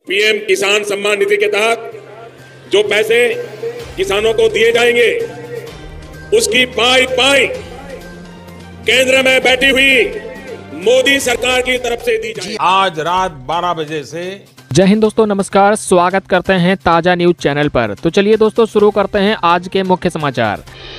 PM किसान सम्मान निधि के तहत जो पैसे किसानों को दिए जाएंगे उसकी पाई पाई केंद्र में बैठी हुई मोदी सरकार की तरफ से दी जाएगी। आज रात 12 बजे से जय हिंद दोस्तों, नमस्कार। स्वागत करते हैं ताजा न्यूज चैनल पर। तो चलिए दोस्तों शुरू करते हैं आज के मुख्य समाचार।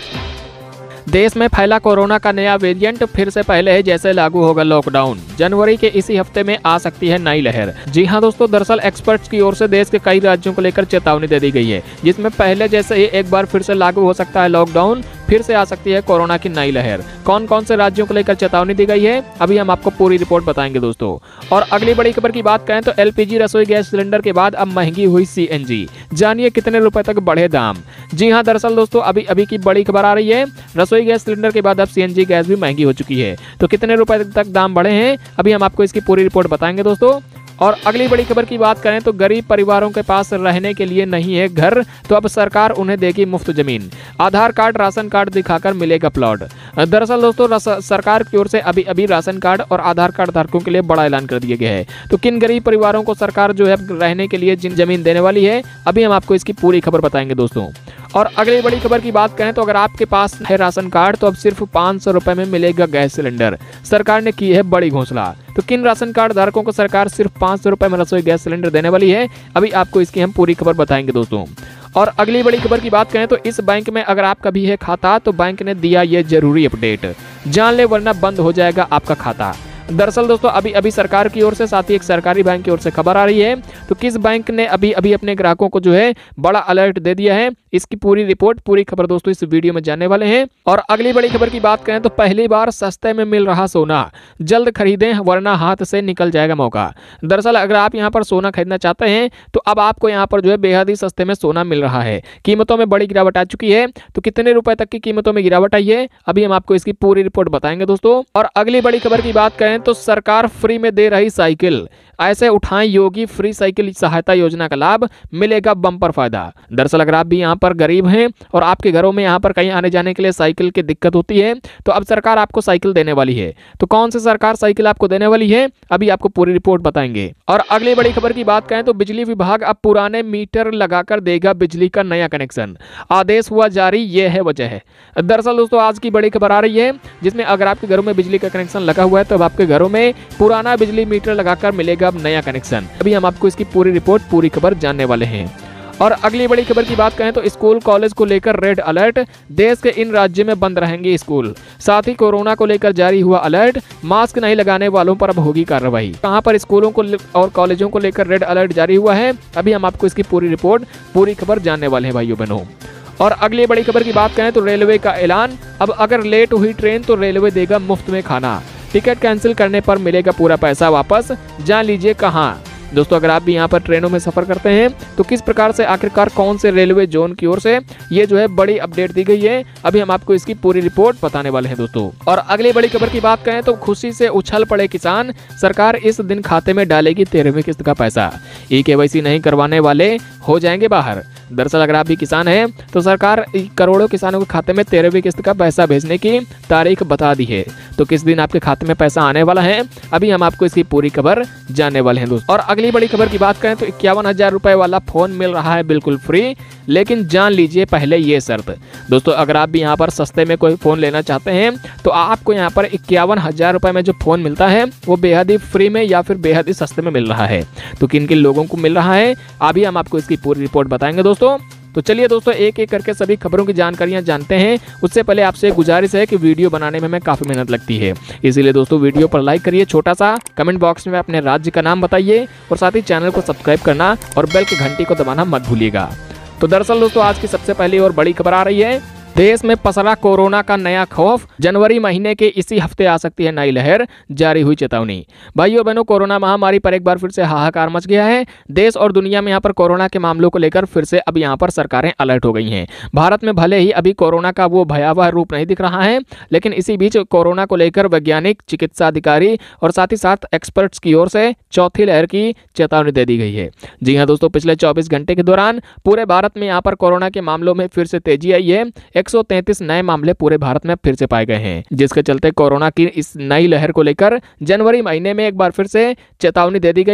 देश में फैला कोरोना का नया वेरिएंट, फिर से पहले जैसे लागू होगा लॉकडाउन। जनवरी के इसी हफ्ते में आ सकती है नई लहर। जी हां दोस्तों, दरअसल एक्सपर्ट्स की ओर से देश के कई राज्यों को लेकर चेतावनी दे दी गई है, जिसमें पहले जैसे ही एक बार फिर से लागू हो सकता है लॉकडाउन, फिर से आ सकती है कोरोना की नई लहर। कौन कौन से राज्यों को लेकर चेतावनी दी गई है, अभी हम आपको पूरी रिपोर्ट बताएंगे दोस्तों। और अगली बड़ी खबर की बात करें तो एलपीजी रसोई गैस सिलेंडर के बाद अब महंगी हुई सीएनजी। जानिए कितने रुपए तक बढ़े दाम। जी हाँ, दरअसल दोस्तों अभी की बड़ी खबर आ रही है। रसोई गैस सिलेंडर के बाद अब सीएनजी गैस भी महंगी हो चुकी है। तो कितने रुपए तक दाम बढ़े हैं, अभी हम आपको इसकी पूरी रिपोर्ट बताएंगे दोस्तों। और अगली बड़ी खबर की बात करें तो गरीब परिवारों के पास रहने के लिए नहीं है घर, तो अब सरकार उन्हें देगी मुफ्त जमीन। आधार कार्ड, राशन कार्ड दिखाकर मिलेगा प्लॉट। दरअसल दोस्तों सरकार की ओर से अभी राशन कार्ड और आधार कार्ड धारकों के लिए बड़ा ऐलान कर दिया गया है। तो किन गरीब परिवारों को सरकार जो है रहने के लिए जमीन देने वाली है, अभी हम आपको इसकी पूरी खबर बताएंगे दोस्तों। और अगली बड़ी खबर की बात करें तो अगर आपके पास है राशन कार्ड तो अब सिर्फ 500 रुपए में मिलेगा गैस सिलेंडर। सरकार ने की है बड़ी घोषणा। तो किन राशन कार्ड धारकों को सरकार सिर्फ 500 रुपए में रसोई गैस सिलेंडर देने वाली है, अभी आपको इसकी हम पूरी खबर बताएंगे दोस्तों। और अगली बड़ी खबर की बात करें तो इस बैंक में अगर आपका भी है खाता तो बैंक ने दिया ये जरूरी अपडेट। जान ले वरना बंद हो जाएगा आपका खाता। दरअसल दोस्तों अभी सरकार की ओर से, साथ ही एक सरकारी बैंक की ओर से खबर आ रही है। तो किस बैंक ने अभी अपने ग्राहकों को जो है बड़ा अलर्ट दे दिया है, इसकी पूरी रिपोर्ट, पूरी खबर दोस्तों इस वीडियो में जानने वाले हैं। और अगली बड़ी खबर की बात करें तो पहली बार सस्ते में मिल रहा सोना, जल्द खरीदें वरना हाथ से निकल जाएगा मौका। दरअसल अगर आप यहाँ पर सोना खरीदना चाहते हैं तो अब आपको यहाँ पर जो है बेहद ही सस्ते में सोना मिल रहा है। कीमतों में बड़ी गिरावट आ चुकी है। तो कितने रुपए तक की कीमतों में गिरावट आई है, अभी हम आपको इसकी पूरी रिपोर्ट बताएंगे दोस्तों। और अगली बड़ी खबर की बात करें तो सरकार फ्री में दे रही साइकिल, ऐसे उठाएं योगी फ्री साइकिल सहायता योजना का लाभ, मिलेगा बम्पर फायदा। दरअसल अगर आप भी यहाँ पर गरीब हैं और आपके घरों में यहाँ पर कहीं आने जाने के लिए साइकिल की दिक्कत होती है, तो अब सरकार आपको साइकिल देने वाली है। तो कौन सी सरकार साइकिल आपको देने वाली है, अभी आपको पूरी रिपोर्ट बताएंगे। और अगली बड़ी खबर की बात करें तो बिजली विभाग अब पुराने मीटर लगाकर देगा बिजली का नया कनेक्शन। आदेश हुआ जारी, ये है वजह है। दरअसल दोस्तों आज की बड़ी खबर आ रही है, जिसमें अगर आपके घरों में बिजली का कनेक्शन लगा हुआ है तो अब आपके घरों में पुराना बिजली मीटर लगाकर मिलेगा अब नया कनेक्शन। अभी हम आपको इसकी पूरी रिपोर्ट, पूरी खबर जानने वाले हैं। और अगली बड़ी खबर की बात करें तो स्कूल कॉलेज को लेकर रेड अलर्ट, देश के इन राज्यों में बंद रहेंगे स्कूल। साथ ही कोरोना को लेकर जारी हुआ अलर्ट, मास्क नहीं लगाने वालों पर अब होगी कार्रवाई। कहां पर स्कूलों को और कॉलेजों को लेकर रेड अलर्ट जारी हुआ है, अभी हम आपको इसकी पूरी रिपोर्ट, पूरी खबर जानने वाले हैं भाइयों बहनों। और अगली बड़ी खबर की बात करें तो रेलवे का ऐलान, अब अगर लेट हुई ट्रेन तो रेलवे देगा मुफ्त में खाना। टिकट कैंसिल करने पर मिलेगा पूरा पैसा वापस, जान लीजिए कहां। दोस्तों अगर आप भी यहाँ पर ट्रेनों में सफर करते हैं तो किस प्रकार से, आखिरकार कौन से रेलवे जोन की ओर से ये जो है बड़ी अपडेट दी गई है, अभी हम आपको इसकी पूरी रिपोर्ट बताने वाले हैं दोस्तों। और अगली बड़ी खबर की बात करें तो खुशी से उछल पड़े किसान, सरकार इस दिन खाते में डालेगी 13वीं किस्त का पैसा। ई-केवाईसी नहीं करवाने वाले हो जाएंगे बाहर। दरअसल अगर आप भी किसान हैं तो सरकार करोड़ों किसानों के खाते में 13वीं किस्त का पैसा भेजने की तारीख बता दी है। तो किस दिन आपके खाते में पैसा आने वाला है, अभी हम आपको इसकी पूरी खबर जानने वाले हैं दोस्तों। और अगली बड़ी खबर की बात करें तो 51,000 रुपए वाला फोन मिल रहा है बिल्कुल फ्री, लेकिन जान लीजिए पहले ये शर्त। दोस्तों अगर आप भी यहाँ पर सस्ते में कोई फोन लेना चाहते हैं तो आपको यहाँ पर 51,000 रुपए में जो फोन मिलता है वो बेहद ही फ्री में या फिर बेहद ही सस्ते में मिल रहा है। तो किन किन लोगों को मिल रहा है, अभी हम आपको इसकी पूरी रिपोर्ट बताएंगे दोस्तों। तो चलिए दोस्तों एक एक करके सभी खबरों की जानकारियां जानते हैं। उससे पहले आपसे गुजारिश है कि वीडियो बनाने में हमें काफी मेहनत लगती है, इसीलिए दोस्तों वीडियो पर लाइक करिए छोटा सा, कमेंट बॉक्स में अपने राज्य का नाम बताइए और साथ ही चैनल को सब्सक्राइब करना और बेल की घंटी को दबाना मत भूलिएगा। तो दरअसल दोस्तों आज की सबसे पहली और बड़ी खबर आ रही है, देश में पसरा कोरोना का नया खौफ, जनवरी महीने के इसी हफ्ते आ सकती है नई लहर, जारी हुई चेतावनी। भाइयों बहनों, कोरोना महामारी पर एक बार फिर से हाहाकार मच गया है। देश और दुनिया में यहाँ पर कोरोना के मामलों को लेकर फिर से अब यहाँ पर सरकारें अलर्ट हो गई हैं। भारत में भले ही अभी कोरोना का वो भयावह रूप नहीं दिख रहा है, लेकिन इसी बीच कोरोना को लेकर वैज्ञानिक, चिकित्सा अधिकारी और साथ ही साथ एक्सपर्ट्स की ओर से चौथी लहर की चेतावनी दे दी गई है। जी हाँ दोस्तों, पिछले 24 घंटे के दौरान पूरे भारत में यहाँ पर कोरोना के मामलों में फिर से तेजी आई है। 133 नए मामले पूरे भारत में फिर से पाए गए हैं, जिसके चलते कोरोना की इस नई लहर को लेकर जनवरी महीने में एक बार फिर से चेतावनी दे दी गई है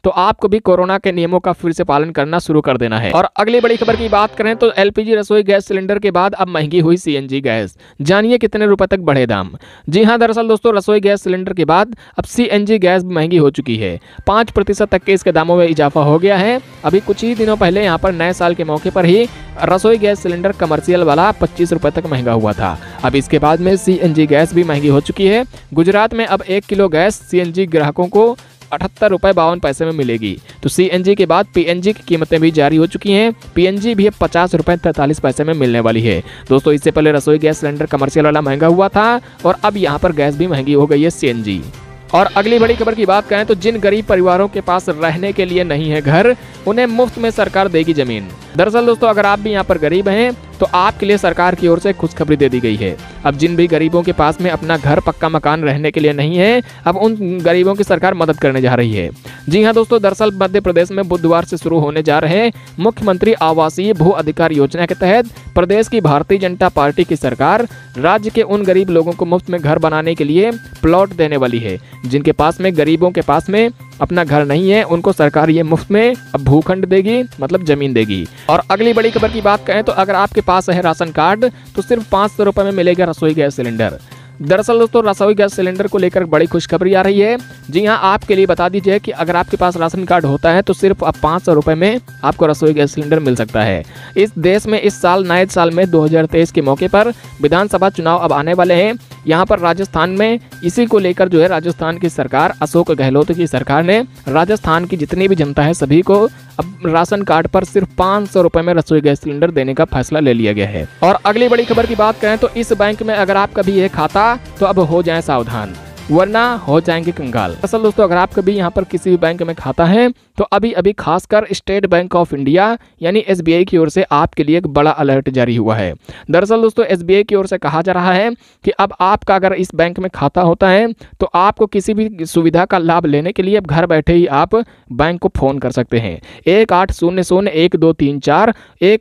तो आपको भी कोरोना के नियमों का फिर से पालन करना शुरू कर देना है। और अगली बड़ी खबर की बात करें तो एलपीजी रसोई गैस सिलेंडर के बाद अब महंगी हुई सीएनजी गैस। जानिए कितने रुपए तक बढ़े दाम। जी हां, दरअसल दोस्तों रसोई गैस सिलेंडर के बाद अब सीएनजी गैस महंगी हो चुकी है। 5% तक के इसके दामों में इजाफा हो गया है। अभी कुछ ही दिनों पहले यहाँ पर नए साल के मौके पर ही रसोई गैस सिलेंडर कमर्शियल वाला 25 रुपए तक महंगा हुआ था। अब इसके बाद में सीएनजी गैस भी महंगी हो चुकी है। गुजरात में अब 1 किलो गैस सीएनजी ग्राहकों को 78.52 में मिलेगी। तो सीएनजी के बाद पीएनजी की कीमतें भी जारी हो चुकी हैं। पीएनजी भी अब 50.43 में मिलने वाली है। दोस्तों इससे पहले रसोई गैस सिलेंडर कमर्शियल वाला महंगा हुआ था और अब यहाँ पर गैस भी महंगी हो गई है सीएनजी। और अगली बड़ी खबर की बात करें तो जिन गरीब परिवारों के पास रहने के लिए नहीं है घर, उन्हें मुफ्त में सरकार देगी जमीन। दरअसल दोस्तों अगर आप भी यहाँ पर गरीब हैं तो आपके लिए सरकार की ओर से खुशखबरी दे दी गई है। अब जिन भी गरीबों के पास में अपना घर पक्का मकान रहने के लिए नहीं है, अब उन गरीबों की सरकार मदद करने जा रही है। जी हाँ दोस्तों, दरअसल मध्य प्रदेश में बुधवार से शुरू होने जा रहे मुख्यमंत्री आवासीय भू अधिकार योजना के तहत प्रदेश की भारतीय जनता पार्टी की सरकार राज्य के उन गरीब लोगों को मुफ्त में घर बनाने के लिए प्लॉट देने वाली है। जिनके पास में गरीबों के पास में अपना घर नहीं है, उनको सरकार ये मुफ्त में अब भूखंड देगी, मतलब जमीन देगी। और अगली बड़ी खबर की बात करें तो अगर आपके पास है राशन कार्ड तो सिर्फ 500 रुपए में मिलेगा रसोई गैस सिलेंडर। दरअसल दोस्तों रसोई गैस सिलेंडर को लेकर बड़ी खुशखबरी आ रही है। जी हाँ, आपके लिए बता दीजिए कि अगर आपके पास राशन कार्ड होता है तो सिर्फ अब 500 रुपए में आपको रसोई गैस सिलेंडर मिल सकता है। इस देश में इस साल नए साल में 2023 के मौके पर विधानसभा चुनाव अब आने वाले हैं। यहाँ पर राजस्थान में इसी को लेकर जो है राजस्थान की सरकार, अशोक गहलोत की सरकार ने राजस्थान की जितनी भी जनता है सभी को अब राशन कार्ड पर सिर्फ 500 रुपए में रसोई गैस सिलेंडर देने का फैसला ले लिया गया है। और अगली बड़ी खबर की बात करें तो इस बैंक में अगर आपका भी है खाता तो अब हो जाएं सावधान, वरना हो जाएंगे कंगाल। असल दोस्तों अगर आपका भी यहाँ पर किसी भी बैंक में खाता है तो अभी खासकर स्टेट बैंक ऑफ इंडिया यानी एसबीआई की ओर से आपके लिए एक बड़ा अलर्ट जारी हुआ है। दरअसल दोस्तों एसबीआई की ओर से कहा जा रहा है कि अब आपका अगर इस बैंक में खाता होता है तो आपको किसी भी सुविधा का लाभ लेने के लिए अब घर बैठे ही आप बैंक को फोन कर सकते हैं। 1800-1234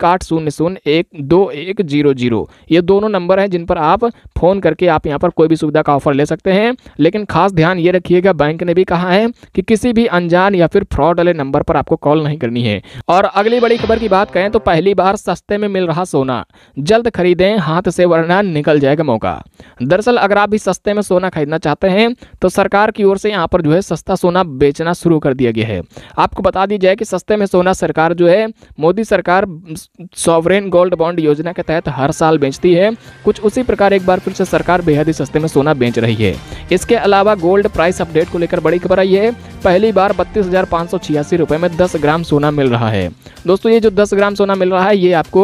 1800-122100 ये दोनों नंबर हैं जिन पर आप फोन करके आप यहाँ पर कोई भी सुविधा का ऑफर ले सकते हैं। लेकिन खास ध्यान ये रखिएगा, बैंक ने भी कहा है कि किसी भी अनजान या फिर फ्रॉड वाले नंबर पर आपको कॉल नहीं करनी है। और अगली बड़ी खबर की बात करें तो पहली बार सस्ते में मिल रहा सोना, जल्द खरीदें हाथ से वरना निकल जाएगा मौका। दरअसल अगर आप भी सस्ते में सोना खरीदना चाहते हैं तो सरकार की ओर से यहाँ पर जो है सस्ता सोना बेचना शुरू कर दिया गया है। आपको बता दी जाए कि सस्ते में सोना सरकार जो है मोदी सरकार सॉवरेन गोल्ड बॉन्ड योजना के तहत हर साल बेचती है। कुछ उसी प्रकार एक बार फिर से सरकार बेहद ही सस्ते में सोना बेच रही है। इसके अलावा गोल्ड प्राइस अपडेट को लेकर बड़ी खबर आई है। पहली बार 32,586 रुपए में 10 ग्राम सोना मिल रहा है। दोस्तों ये जो 10 ग्राम सोना मिल रहा है ये आपको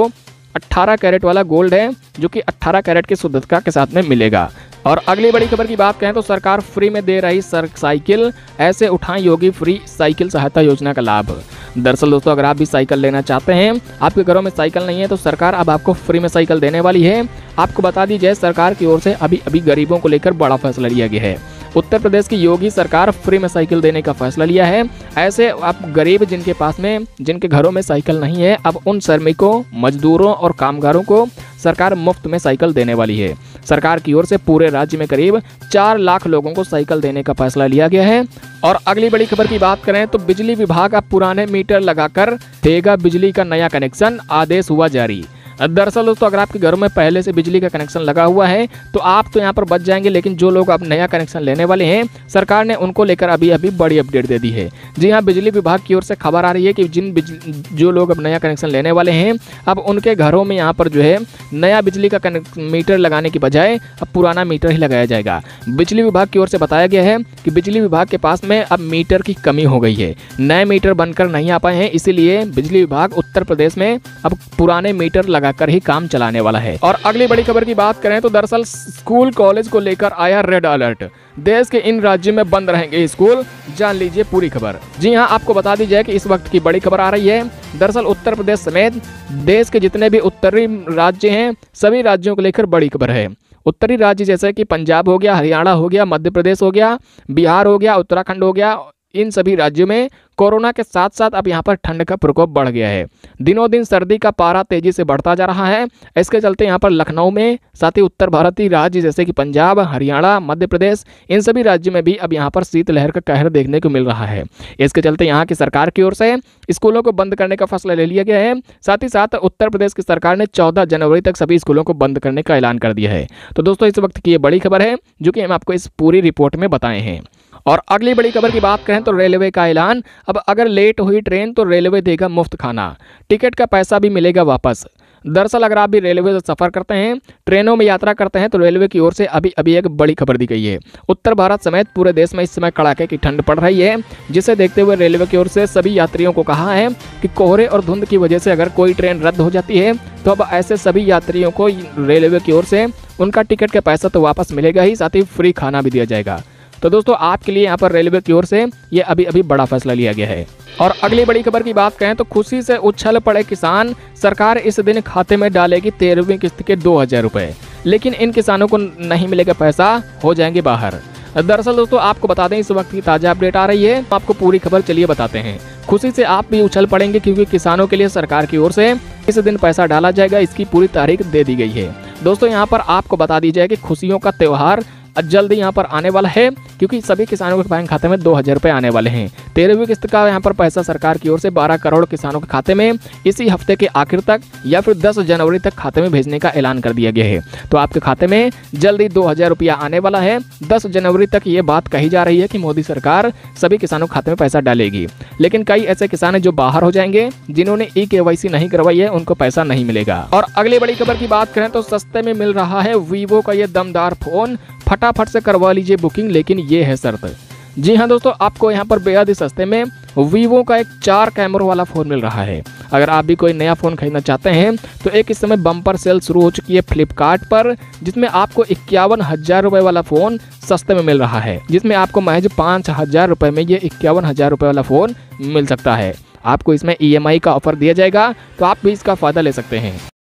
18 कैरेट वाला गोल्ड है, जो कि 18 कैरेट की शुद्धता के साथ में मिलेगा। और अगली बड़ी खबर की बात करें तो सरकार फ्री में दे रही साइकिल, ऐसे उठाएं योगी फ्री साइकिल सहायता योजना का लाभ। दरअसल दोस्तों अगर आप भी साइकिल लेना चाहते हैं, आपके घरों में साइकिल नहीं है तो सरकार अब आपको फ्री में साइकिल देने वाली है। आपको बता दी जाए सरकार की ओर से अभी गरीबों को लेकर बड़ा फैसला लिया गया है। उत्तर प्रदेश की योगी सरकार फ्री में साइकिल देने का फैसला लिया है। ऐसे आप गरीब जिनके घरों में साइकिल नहीं है, अब उन श्रमिकों, मजदूरों और कामगारों को सरकार मुफ्त में साइकिल देने वाली है। सरकार की ओर से पूरे राज्य में करीब 4 लाख लोगों को साइकिल देने का फैसला लिया गया है। और अगली बड़ी खबर की बात करें तो बिजली विभाग अब पुराने मीटर लगाकर देगा बिजली का नया कनेक्शन, आदेश हुआ जारी। दरअसल दोस्तों अगर आपके घरों में पहले से बिजली का कनेक्शन लगा हुआ है तो आप तो यहाँ पर बच जाएंगे, लेकिन जो लोग अब नया कनेक्शन लेने वाले हैं सरकार ने उनको लेकर अभी बड़ी अपडेट दे दी है। जी हाँ, बिजली विभाग की ओर से खबर आ रही है कि जो लोग अब नया कनेक्शन लेने वाले हैं अब उनके घरों में यहाँ पर जो है नया बिजली का मीटर लगाने की बजाय अब पुराना मीटर ही लगाया जाएगा। बिजली विभाग की ओर से बताया गया है कि बिजली विभाग के पास में अब मीटर की कमी हो गई है, नए मीटर बनकर नहीं आ पाए हैं, इसीलिए बिजली विभाग उत्तर प्रदेश में अब पुराने मीटर कर ही काम चलाने वाला है। और अगली बड़ी खबर की बात करें तो दरअसल स्कूल कॉलेज को लेकर आया रेड अलर्ट। देश के इन राज्यों में बंद रहेंगे स्कूल, जान लीजिए पूरी खबर। जी हां, आपको बता दी जाए कि इस वक्त की बड़ी खबर आ रही है। दरअसल उत्तर प्रदेश समेत देश के जितने भी उत्तरी राज्य हैं सभी राज्यों को लेकर बड़ी खबर है। उत्तरी राज्य जैसे कि पंजाब हो गया, हरियाणा हो गया, मध्य प्रदेश हो गया, बिहार हो गया, उत्तराखंड हो गया, इन सभी राज्यों में कोरोना के साथ साथ अब यहाँ पर ठंड का प्रकोप बढ़ गया है। दिनों दिन सर्दी का पारा तेजी से बढ़ता जा रहा है। इसके चलते यहाँ पर लखनऊ में, साथ ही उत्तर भारतीय राज्य जैसे कि पंजाब, हरियाणा, मध्य प्रदेश, इन सभी राज्यों में भी अब यहाँ पर शीतलहर का कहर देखने को मिल रहा है। इसके चलते यहाँ की सरकार की ओर से स्कूलों को बंद करने का फैसला ले लिया गया है। साथ ही साथ उत्तर प्रदेश की सरकार ने 14 जनवरी तक सभी स्कूलों को बंद करने का ऐलान कर दिया है। तो दोस्तों, इस वक्त की ये बड़ी खबर है जो कि हम आपको इस पूरी रिपोर्ट में बताए हैं। और अगली बड़ी खबर की बात करें तो रेलवे का ऐलान, अब अगर लेट हुई ट्रेन तो रेलवे देगा मुफ्त खाना, टिकट का पैसा भी मिलेगा वापस। दरअसल अगर आप भी रेलवे से सफर करते हैं, ट्रेनों में यात्रा करते हैं, तो रेलवे की ओर से अभी एक बड़ी खबर दी गई है। उत्तर भारत समेत पूरे देश में इस समय कड़ाके की ठंड पड़ रही है, जिसे देखते हुए रेलवे की ओर से सभी यात्रियों को कहा है कि कोहरे और धुंध की वजह से अगर कोई ट्रेन रद्द हो जाती है तो अब ऐसे सभी यात्रियों को रेलवे की ओर से उनका टिकट का पैसा तो वापस मिलेगा ही, साथ ही फ्री खाना भी दिया जाएगा। तो दोस्तों, आपके लिए यहाँ पर रेलवे की ओर से ये अभी बड़ा फैसला लिया गया है। और अगली बड़ी खबर की बात करें तो खुशी से उछल पड़े किसान, सरकार इस दिन खाते में डालेगी 13वीं किस्त के 2000 रुपए, लेकिन इन किसानों को नहीं मिलेगा पैसा, हो जाएंगे बाहर। दरअसल दोस्तों, आपको बता दें इस वक्त की ताजा अपडेट आ रही है, आपको पूरी खबर चलिए बताते हैं। खुशी से आप भी उछल पड़ेंगे क्योंकि किसानों के लिए सरकार की ओर से इस दिन पैसा डाला जाएगा, इसकी पूरी तारीख दे दी गई है। दोस्तों, यहाँ पर आपको बता दी जाए कि खुशियों का त्योहार जल्द यहाँ पर आने वाला है, क्योंकि सभी किसानों के बैंक खाते में 2000 रुपए आने वाले हैं। 13वीं किस्त का यहाँ पर पैसा सरकार की ओर से 12 करोड़ किसानों के खाते में इसी हफ्ते के आखिर तक या फिर 10 जनवरी तक खाते में भेजने का ऐलान कर दिया गया है। तो आपके खाते में जल्दी 2000 रुपया आने वाला है। 10 जनवरी तक ये बात कही जा रही है कि मोदी सरकार सभी किसानों के खाते में पैसा डालेगी, लेकिन कई ऐसे किसान हैं जो बाहर हो जाएंगे, जिन्होंने KYC नहीं करवाई है, उनको पैसा नहीं मिलेगा। और अगली बड़ी खबर की बात करें तो सस्ते में मिल रहा है वीवो का ये दमदार फोन, फटाफट से करवा लीजिए बुकिंग, लेकिन ये है शर्त। जी हाँ दोस्तों, आपको यहाँ पर बेहद ही सस्ते में वीवो का एक 4 कैमरों वाला फ़ोन मिल रहा है। अगर आप भी कोई नया फ़ोन खरीदना चाहते हैं तो एक इस समय बम्पर सेल शुरू हो चुकी है फ्लिपकार्ट पर, जिसमें आपको 51,000 रुपये वाला फ़ोन सस्ते में मिल रहा है, जिसमें आपको महज 5,000 रुपये में ये 51,000 रुपये वाला फ़ोन मिल सकता है। आपको इसमें EMI का ऑफर दिया जाएगा, तो आप भी इसका फ़ायदा ले सकते हैं।